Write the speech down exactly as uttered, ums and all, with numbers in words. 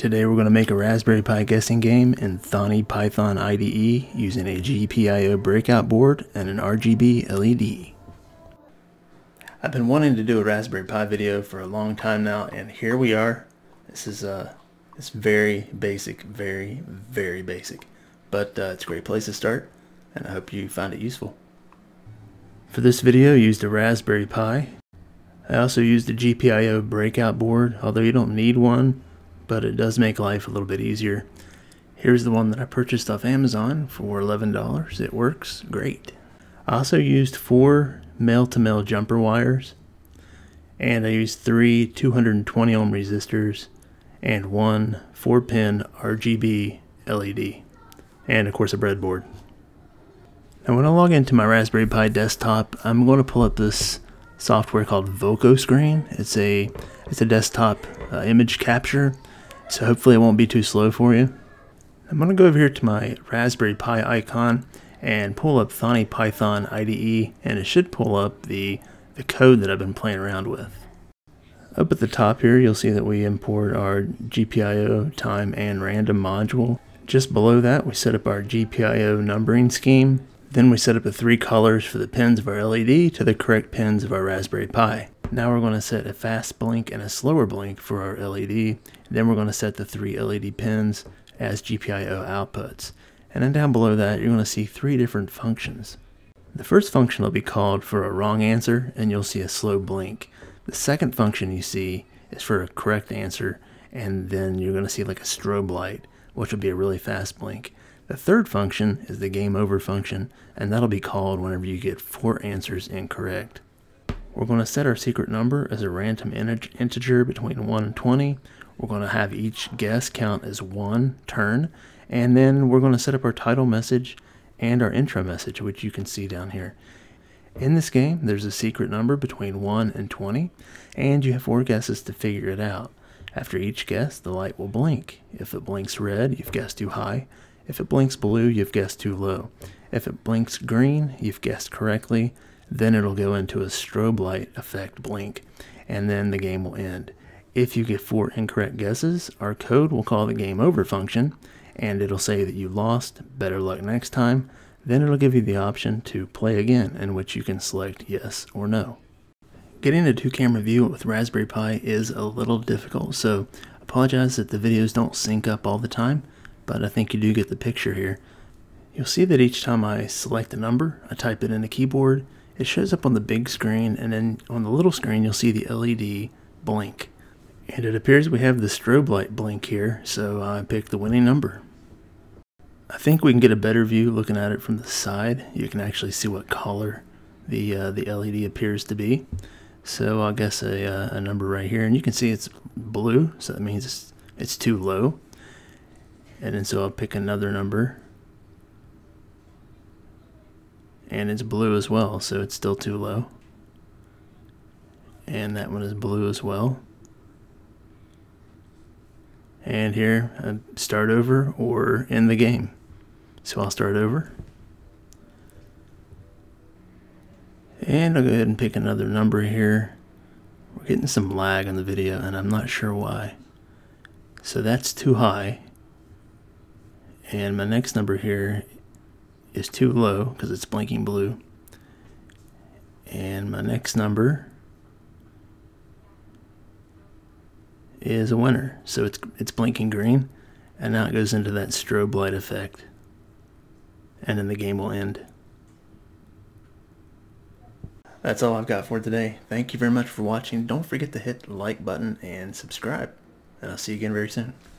Today we're going to make a Raspberry Pi guessing game in Thonny Python I D E using a G P I O Breakout board and an R G B L E D. I've been wanting to do a Raspberry Pi video for a long time now, and here we are. This is uh, it's very basic, very, very basic, but uh, it's a great place to start, and I hope you find it useful. For this video I used a Raspberry Pi. I also used the G P I O Breakout board, although you don't need one, but it does make life a little bit easier. Here's the one that I purchased off Amazon for eleven dollars. It works great. I also used four male-to-male jumper wires, and I used three two hundred twenty ohm resistors and one four pin R G B L E D, and of course a breadboard. Now when I log into my Raspberry Pi desktop, I'm going to pull up this software called VocoScreen. It's a it's a desktop uh, image capture, so hopefully it won't be too slow for you. I'm going to go over here to my Raspberry Pi icon and pull up Thonny Python I D E, and it should pull up the the code that I've been playing around with. Up at the top here you'll see that we import our G P I O time and random module. Just below that we set up our G P I O numbering scheme. Then we set up the three colors for the pins of our L E D to the correct pins of our Raspberry Pi. Now we're going to set a fast blink and a slower blink for our L E D. Then we're going to set the three L E D pins as G P I O outputs. And then down below that you're going to see three different functions. The first function will be called for a wrong answer, and you'll see a slow blink. The second function you see is for a correct answer, and then you're going to see like a strobe light, which will be a really fast blink. The third function is the game over function, and that'll be called whenever you get four answers incorrect. We're going to set our secret number as a random integer between one and twenty. We're going to have each guess count as one turn, and then we're going to set up our title message and our intro message, which you can see down here. In this game there's a secret number between one and twenty, and you have four guesses to figure it out. After each guess the light will blink. If it blinks red, you've guessed too high. If it blinks blue, you've guessed too low. If it blinks green, you've guessed correctly. Then it'll go into a strobe light effect blink, and then the game will end. If you get four incorrect guesses, our code will call the game over function, and it'll say that you lost, better luck next time. Then it'll give you the option to play again, in which you can select yes or no. Getting a two-camera view with Raspberry Pi is a little difficult, so apologize that the videos don't sync up all the time, but I think you do get the picture here. You'll see that each time I select a number, I type it in the keyboard, it shows up on the big screen, and then on the little screen you'll see the L E D blink. And it appears we have the strobe light blink here, so I picked the winning number. I think we can get a better view looking at it from the side. You can actually see what color the uh, the L E D appears to be. So I'll guess a, uh, a number right here, and you can see it's blue, so that means it's, it's too low. And then so I'll pick another number, and it's blue as well, so it's still too low. And that one is blue as well. And here I start over or end the game. So I'll start over, and I'll go ahead and pick another number here. We're getting some lag on the video and I'm not sure why. So that's too high. And my next number here is too low because it's blinking blue. And my next number is a winner. So it's it's blinking green, and now it goes into that strobe light effect. And then the game will end. That's all I've got for today. Thank you very much for watching. Don't forget to hit the like button and subscribe. And I'll see you again very soon.